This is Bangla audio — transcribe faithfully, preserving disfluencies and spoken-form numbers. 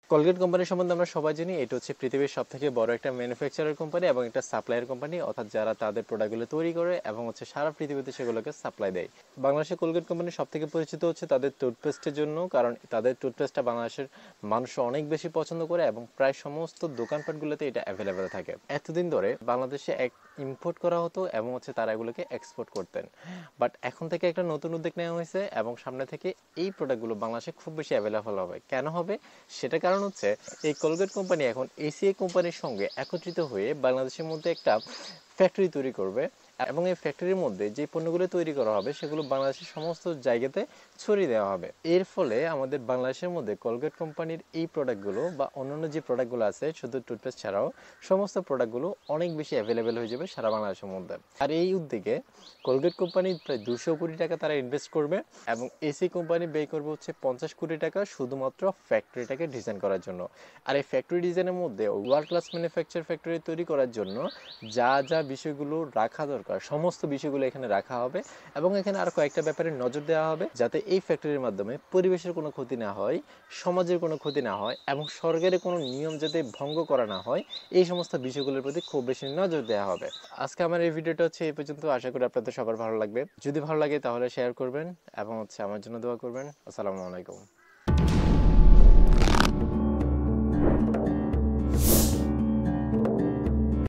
কলগেট কোম্পানি সম্বন্ধে আমরা সবাই জানি এটা হচ্ছে পৃথিবীর সবথেকে বড় একটা ম্যানুফ্যাকচারার কোম্পানি এবং একটা সাপ্লায়ার কোম্পানি, অর্থাৎ যারা তাদের প্রোডাক্টগুলো তৈরি করে এবং হচ্ছে সারা পৃথিবীতে সেগুলোকে সাপ্লাই দেয়। বাংলাদেশের কলগেট কোম্পানি সবথেকে পরিচিত হচ্ছে তাদের টুথপেস্টের জন্য, কারণ তাদের টুথপেস্টটা বাংলাদেশের মানুষ অনেক বেশি পছন্দ করে এবং প্রায় সমস্ত দোকানপাটগুলোতে এটা অ্যাভেলেবেল থাকে। এতদিন ধরে বাংলাদেশে এক ইম্পোর্ট করা হতো এবং হচ্ছে তারা এগুলোকে এক্সপোর্ট করতেন, বাট এখন থেকে একটা নতুন উদ্যোগ নেওয়া হয়েছে এবং সামনে থেকে এই প্রোডাক্টগুলো বাংলাদেশে খুব বেশি অ্যাভেলেবল হবে। কেন হবে সেটা কারণ হচ্ছে এই কলগেট কোম্পানি এখন এসিআই কোম্পানির সঙ্গে একত্রিত হয়ে বাংলাদেশের মধ্যে একটা ফ্যাক্টরি তৈরি করবে এবং এই ফ্যাক্টরির মধ্যে যে পণ্যগুলো তৈরি করা হবে সেগুলো বাংলাদেশের সমস্ত জায়গাতে ছড়িয়ে দেওয়া হবে। এর ফলে আমাদের বাংলাদেশের মধ্যে কলগেট কোম্পানির এই প্রোডাক্টগুলো বা অন্যান্য যে প্রোডাক্টগুলো আছে শুধু টুথপেস্ট ছাড়াও সমস্ত প্রোডাক্টগুলো অনেক বেশি অ্যাভেলেবেল হয়ে যাবে সারা বাংলাদেশের মধ্যে। আর এই উদ্যোগে কলগেট কোম্পানি প্রায় দুশো কোটি টাকা তারা ইনভেস্ট করবে এবং এসি কোম্পানি ব্যয় করবে হচ্ছে পঞ্চাশ কোটি টাকা শুধুমাত্র ফ্যাক্টরিটাকে ডিজাইন করার জন্য। আর এই ফ্যাক্টরি ডিজাইনের মধ্যে ওয়ার্ল্ড ক্লাস ম্যানুফ্যাকচার ফ্যাক্টরি তৈরি করার জন্য যা যা বিষয়গুলো রাখা দরকার সমস্ত বিষয়গুলো এখানে রাখা হবে এবং এখানে আর কয়েকটা ব্যাপারে নজর দেওয়া হবে যাতে এই ফ্যাক্টরির মাধ্যমে পরিবেশের কোনো ক্ষতি না হয়, সমাজের কোনো ক্ষতি না হয় এবং সরকারের কোনো নিয়ম যাতে ভঙ্গ করা না হয়, এই সমস্ত বিষয়গুলোর প্রতি খুব বেশি নজর দেওয়া হবে। আজকে আমার এই ভিডিওটা হচ্ছে এই পর্যন্ত। আশা করি আপনাদের সবার ভালো লাগবে। যদি ভালো লাগে তাহলে শেয়ার করবেন এবং হচ্ছে আমার জন্য দোয়া করবেন। আসসালামু আলাইকুম।